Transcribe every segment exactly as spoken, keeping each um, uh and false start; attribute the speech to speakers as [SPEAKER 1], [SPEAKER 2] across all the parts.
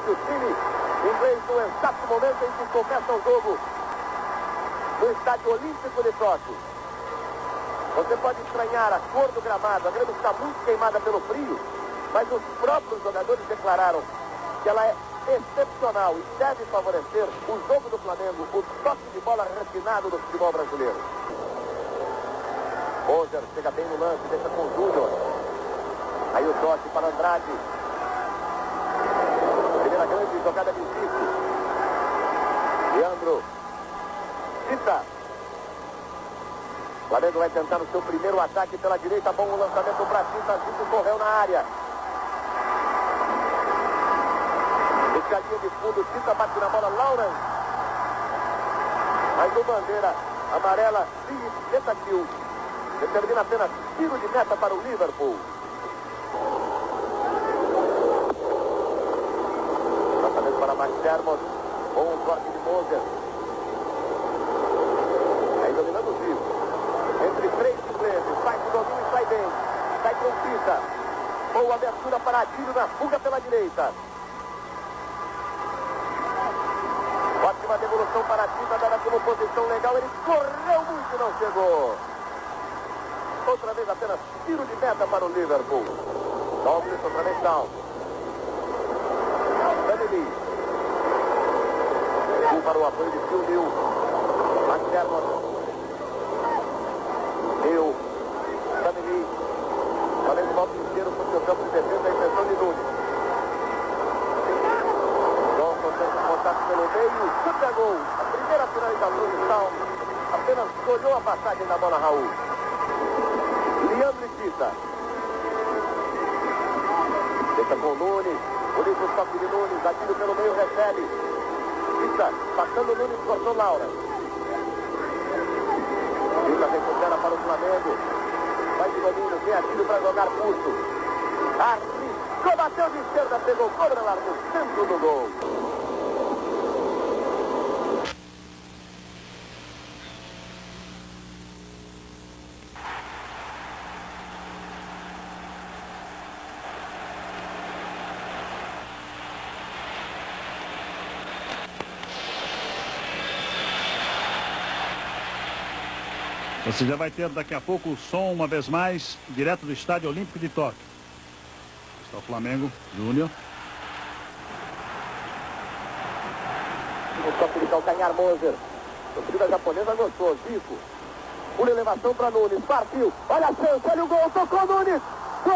[SPEAKER 1] o time inglês no exato momento em que começa o jogo no Estádio Olímpico de Tóquio. Você pode estranhar a cor do gramado, a grama está muito queimada pelo frio, mas os próprios jogadores declararam que ela é excepcional e deve favorecer o jogo do Flamengo, o toque de bola refinado do futebol brasileiro. Moser chega bem no lance, deixa com o Júnior. Aí o toque para Andrade. Primeira grande jogada de Zico. Leandro. Cita. O Flamengo vai tentar o seu primeiro ataque pela direita. Bom o lançamento para Cita. Zico correu na área. Busca a linha de fundo. Cita bate na bola. Lawrence. Mas o bandeira amarela. Betancur. Determina apenas tiro de meta para o Liverpool. Lançamento para Max Dermot. Bom corte de Moser. Aí dominando o Zico. Entre três ingleses. Sai do domínio e sai bem. Sai com Cita. Boa abertura para Adílio na fuga pela direita. Ótima devolução para Cita. Dada como posição legal. Ele correu muito e não chegou. Outra vez apenas tiro de meta para o Liverpool. Douglas, outra vez down. Danili. Um para o apoio de Phil New. Max Dermot. New. Danili. Flamengo volta inteiro para o seu campo de defesa. A impressão de Nunes. Johnson tenta contato pelo meio. Chuta gol. A primeira finalização de Down. Apenas olhou a passagem da bola, Raul. Leandro e Cita. Deixa com o Nunes. Bonito o toque de Nunes. Adílio pelo meio recebe. Cita. Passando o Nunes, cortou Laura. Cita recupera para o Flamengo. Vai de domínio. Tem Adílio para jogar pulso. Arriscou, bateu de esquerda. Pegou, cobra, largou. Centro do gol.
[SPEAKER 2] Você já vai ter daqui a pouco o som, uma vez mais, direto do Estádio Olímpico de Tóquio. Está o Flamengo, Júnior.
[SPEAKER 1] O toque de calcanhar, Moser. A torcida japonesa gostou, Zico. Por elevação para Nunes, partiu. Olha a chance, olha o gol, tocou Nunes. Gol!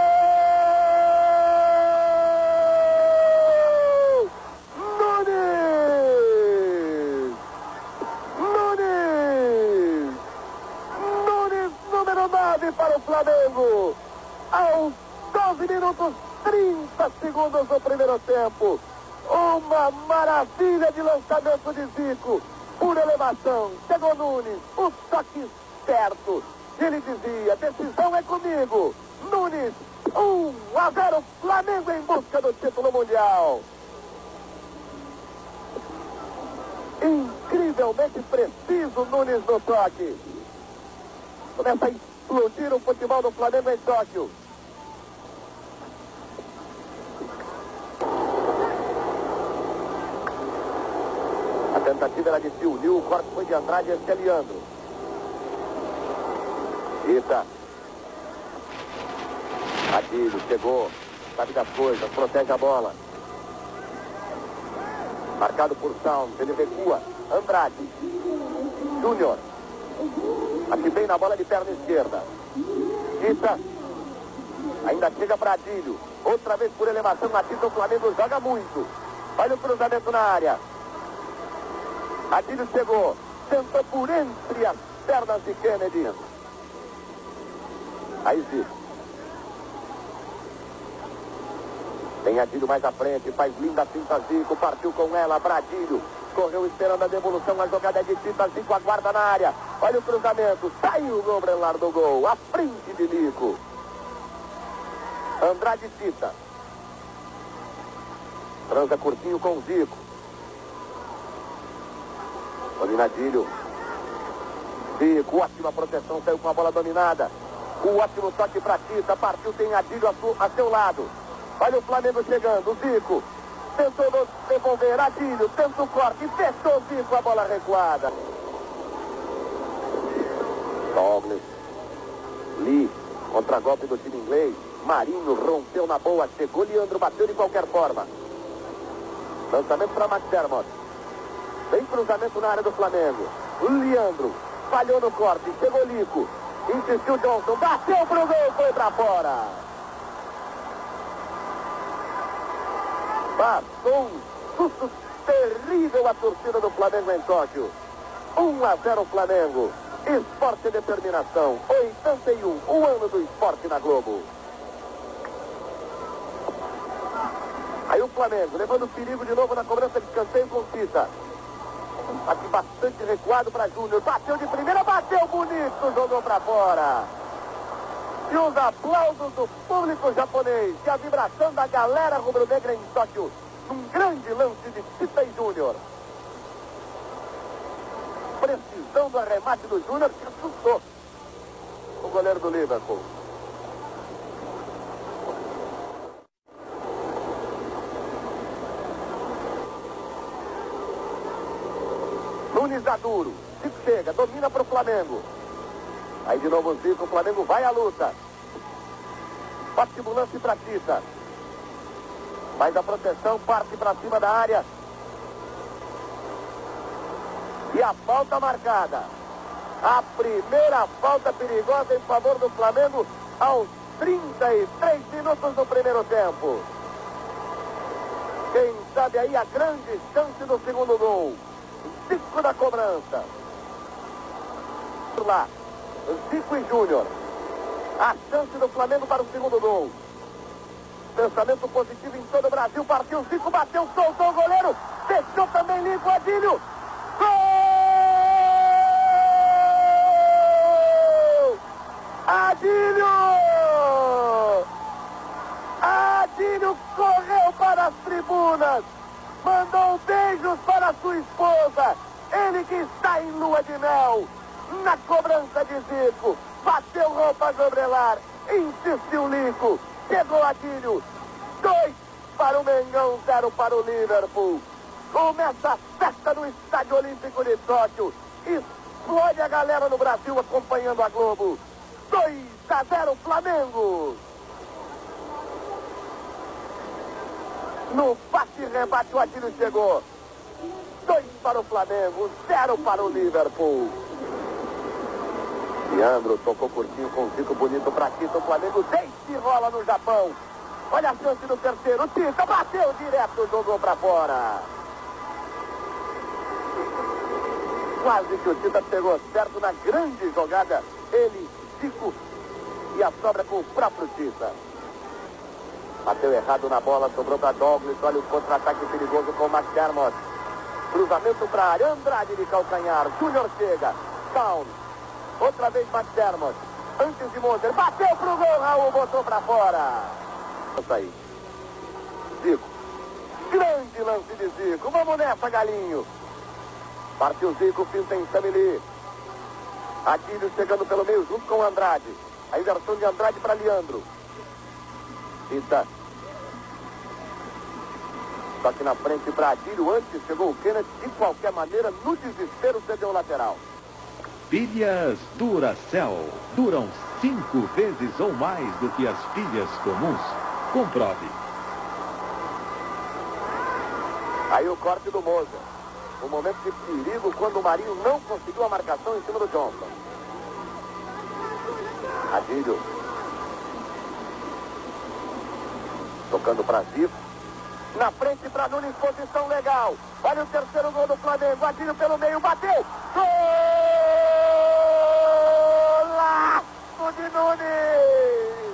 [SPEAKER 1] Para o Flamengo, aos doze minutos, trinta segundos do primeiro tempo. Uma maravilha de lançamento de Zico, por elevação, chegou Nunes, o toque certo. Ele dizia, decisão é comigo. Nunes, um a zero, Flamengo em busca do título mundial. Incrivelmente preciso Nunes no toque. Começa a explodir o futebol do Flamengo em Tóquio. A tentativa era de Phil New, o corte foi de Andrade e este é Leandro. Cita. Adílio chegou, sabe das coisas, protege a bola. Marcado por Sound, ele recua. Andrade. Júnior. Aqui bem na bola de perna esquerda. Cita. Ainda chega para Adílio. Outra vez por elevação. Matita, o Flamengo joga muito. Olha o cruzamento na área. Adílio chegou. Tentou por entre as pernas de Kennedy. Aí Zico. Tem Adílio mais à frente. Faz linda finta Zico. Partiu com ela para Adílio. Correu esperando a devolução, a jogada é de Cita, Zico aguarda na área. Olha o cruzamento, saiu o Gobrelar do gol, à frente de Nico. Andrade e Cita. Transa curtinho com Zico. Dominadilho. Zico, ótima proteção, saiu com a bola dominada. O ótimo toque para Cita, partiu, tem Adílio a, a seu lado. Olha o Flamengo chegando, Zico. tentou devolver, Adílio, tenta o corte, fechou o Zico, a bola recuada. Douglas, Lee, contra-golpe do time inglês, Marinho rompeu na boa, chegou, Leandro bateu de qualquer forma. Lançamento para McDermott. Vem cruzamento na área do Flamengo. O Leandro falhou no corte, chegou Lico, insistiu Johnson, bateu pro gol, foi para fora. Passou um susto terrível a torcida do Flamengo em Tóquio. um a zero Flamengo. Esporte e determinação. oitenta e um, o ano do esporte na Globo. Aí o Flamengo levando perigo de novo na cobrança de escanteio com Cita. Aqui bastante recuado para Júnior. Bateu de primeira, bateu bonito, jogou para fora. E os aplausos do público japonês e a vibração da galera rubro-negra em Tóquio. Um grande lance de Cita e Júnior. Precisão do arremate do Júnior que assustou o goleiro do Liverpool. Nunes dá duro. Zico chega, domina para o Flamengo. Aí de novo o Zico, o Flamengo vai à luta. Ótimo lance para Cita. Mas a proteção parte para cima da área. E a falta marcada. A primeira falta perigosa em favor do Flamengo aos trinta e três minutos do primeiro tempo. Quem sabe aí a grande chance do segundo gol. Zico da cobrança. Lá, Zico e Júnior. A chance do Flamengo para o segundo gol. Pensamento positivo em todo o Brasil. Partiu Zico, bateu, soltou o goleiro. Fechou também limpo, Adílio. Gol! Adílio! Adílio correu para as tribunas. Mandou beijos para sua esposa. Ele que está em lua de mel. Na cobrança de Zico. Bateu roupa Jobrelar. Insistiu Lico. Chegou Adílio. Dois para o Mengão, zero para o Liverpool. Começa a festa no Estádio Olímpico de Tóquio. Explode a galera no Brasil acompanhando a Globo. dois a zero Flamengo. No bate-rebate o Adílio chegou. dois para o Flamengo, zero para o Liverpool. Leandro tocou curtinho com o Zico, bonito pra Tita. O Flamengo deita e rola no Japão. Olha a chance do terceiro. Tita bateu direto, jogou pra fora. Quase que o Tita pegou certo na grande jogada. Ele, Zico e a sobra com o próprio Tita. Bateu errado na bola, sobrou para Douglas. Olha o contra-ataque perigoso com o McDermott. Cruzamento para a área, Andrade de calcanhar. Júnior chega. Down. Outra vez McDermott. Antes de Moser. Bateu pro gol, Raul botou para fora. Isso aí. Zico. Grande lance de Zico. Vamos nessa, Galinho. Partiu Zico, pinta em Samili. Adílio chegando pelo meio junto com o Andrade. A inversão de Andrade para Leandro. Cita. Só que na frente para Adílio, antes chegou o Kenneth, de qualquer maneira, no desespero, cedeu o lateral.
[SPEAKER 3] Pilhas Duracell duram cinco vezes ou mais do que as pilhas comuns. Comprove.
[SPEAKER 1] Aí o corte do Moser. Um momento de perigo quando o Marinho não conseguiu a marcação em cima do Johnson. Adílio. Tocando para Zico. Na frente para Nunes, posição legal. Olha o terceiro gol do Flamengo. Adílio pelo meio, bateu. Golaço de Nunes.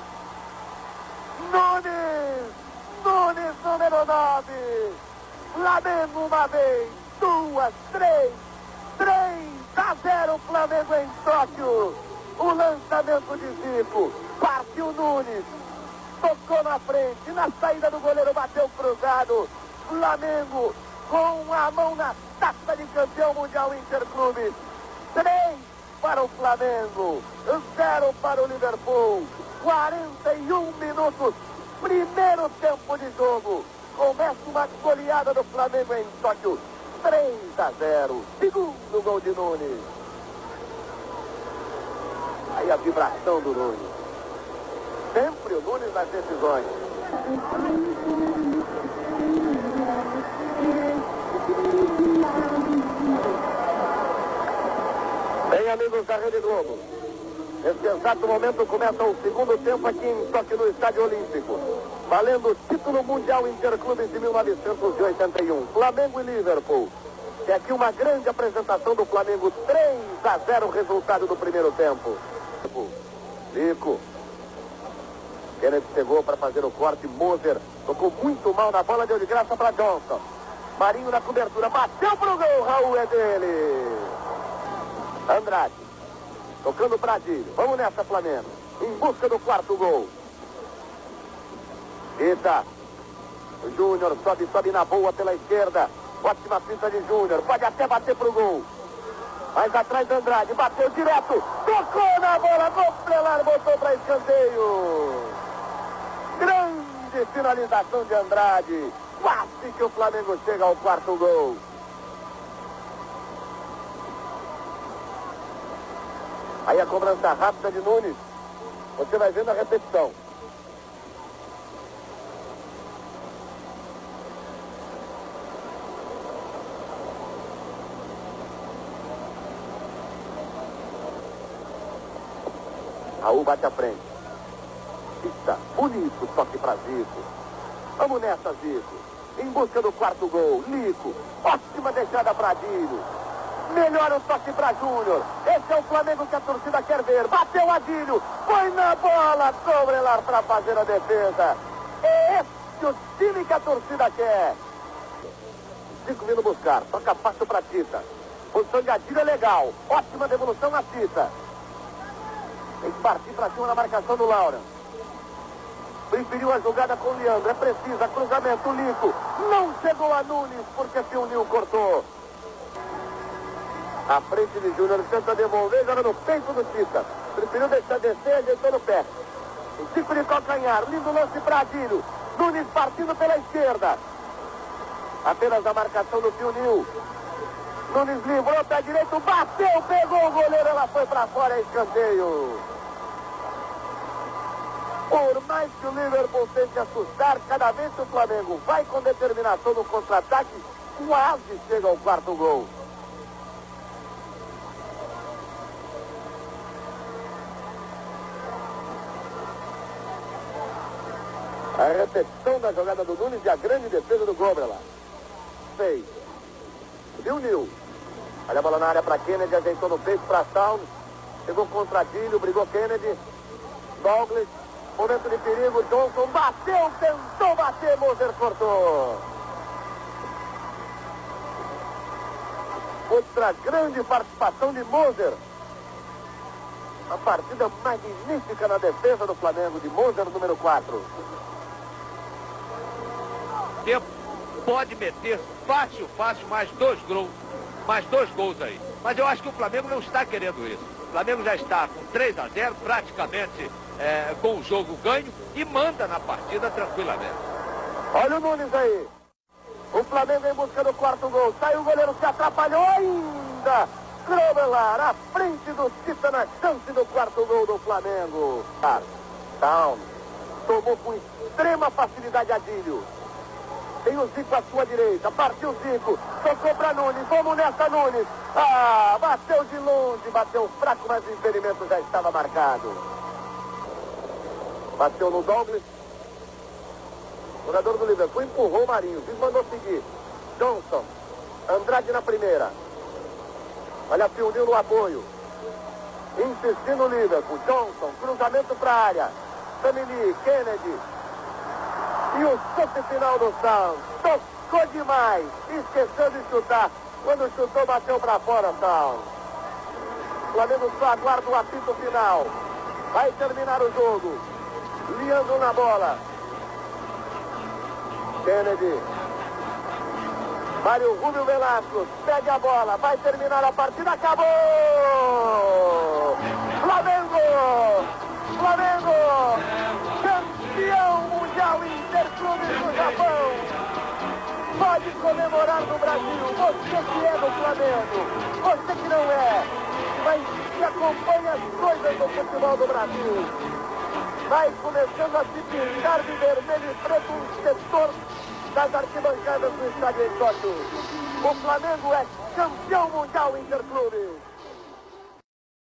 [SPEAKER 1] Nunes. Nunes, número nove. Flamengo uma vez, duas, três. três a zero Flamengo em Tóquio. O lançamento de Zico. Partiu Nunes. Tocou na frente, na saída do goleiro, bateu cruzado. Flamengo com a mão na taça de campeão mundial Interclubes. Três para o Flamengo, zero para o Liverpool. quarenta e um minutos, primeiro tempo de jogo. Começa uma goleada do Flamengo em Tóquio. três a zero. Segundo gol de Nunes. Aí a vibração do Nunes. Sempre o Nunes nas decisões. Bem, amigos da Rede Globo, nesse exato momento começa o segundo tempo aqui em Tóquio, no Estádio Olímpico, valendo o título mundial Interclubes de mil novecentos e oitenta e um, Flamengo e Liverpool. É aqui uma grande apresentação do Flamengo. Três a zero o resultado do primeiro tempo. Lico. Kennedy chegou para fazer o corte. Moser tocou muito mal na bola, deu de graça para Johnson. Marinho na cobertura, bateu pro gol. Raul é dele. Andrade tocando para Adílio. Vamos nessa, Flamengo, em busca do quarto gol. Eita, o Júnior sobe, sobe na boa pela esquerda. Ótima pinta de Júnior, pode até bater pro gol. Mais atrás Andrade, bateu direto, tocou na bola, Gobrelar botou para escanteio. Grande finalização de Andrade. Quase que o Flamengo chega ao quarto gol. Aí a cobrança rápida de Nunes. Você vai vendo a repetição. Raul bate à frente. Eita, bonito toque para Zico. Vamos nessa, Zico. Em busca do quarto gol. Lico. Ótima deixada para Adílio. Melhor o toque para Júnior. Esse é o Flamengo que a torcida quer ver. Bateu Adílio. Foi na bola. Gobrelar para fazer a defesa. É esse o time que a torcida quer. Zico vindo buscar. Toca fácil para Tita. Posição de Adílio é legal. Ótima devolução na Tita. Tem que partir para cima na marcação do Laura. Preferiu a jogada com o Leandro. É precisa. Cruzamento. Lico. Não chegou a Nunes porque Fionil cortou. A frente de Júnior tenta devolver. Joga no peito do Tita. Preferiu deixar descer. Ajeitou no pé. O Zico de calcanhar. Lindo lance para Adílio. Nunes partindo pela esquerda. Apenas a marcação do Fionil. Nunes livrou, pé direito, bateu, pegou o goleiro, ela foi para fora, é escanteio. Por mais que o Liverpool tente assustar, cada vez que o Flamengo vai com determinação no contra-ataque, quase chega ao quarto gol. A repetição da jogada do Nunes e a grande defesa do Gobrelar. Fez. Nil. Olha a bola na área para Kennedy, ajeitou no peito para Sound. Chegou contra Adílio, brigou Kennedy. Douglas, momento de perigo, Johnson bateu, tentou bater, Moser cortou. Outra grande participação de Moser. Uma partida magnífica na defesa do Flamengo, de Moser, número quatro.
[SPEAKER 4] Tempo. Pode meter fácil, fácil, mais dois gols, mais dois gols aí. Mas eu acho que o Flamengo não está querendo isso. O Flamengo já está com três a zero, praticamente é, com o jogo ganho e manda na partida tranquilamente.
[SPEAKER 1] Olha o Nunes aí. O Flamengo em busca do quarto gol. Saiu o goleiro, se atrapalhou ainda. Gobrelar à frente do Tita na chance do quarto gol do Flamengo. Down. Tomou com extrema facilidade Adílio. Tem o Zico à sua direita, partiu o Zico, tocou para Nunes, vamos nessa, Nunes. Ah, bateu de longe, bateu fraco, mas o impedimento já estava marcado. Bateu no Douglas. O jogador do Liverpool empurrou o Marinho, Zico mandou seguir. Johnson, Andrade na primeira. Olha, Fionil no apoio. Insistindo o Liverpool, Johnson, cruzamento para a área. Samili, Kennedy. E o chute final do Sound. Tocou demais. Esqueceu de chutar. Quando chutou, bateu para fora, Sound. O Flamengo só aguarda o apito final. Vai terminar o jogo. Leandro na bola. Kennedy. Mário Rubio Velasco. Pega a bola. Vai terminar a partida. Acabou! Flamengo! Flamengo! Campeão mundial Interclubes do Japão! comemorar no Brasil. Você que é do Flamengo, você que não é, mas que acompanha as coisas do futebol do Brasil. Vai começando a se pintar de vermelho e preto um setor das arquibancadas do estádio em Tóquio. O Flamengo é campeão mundial interclube.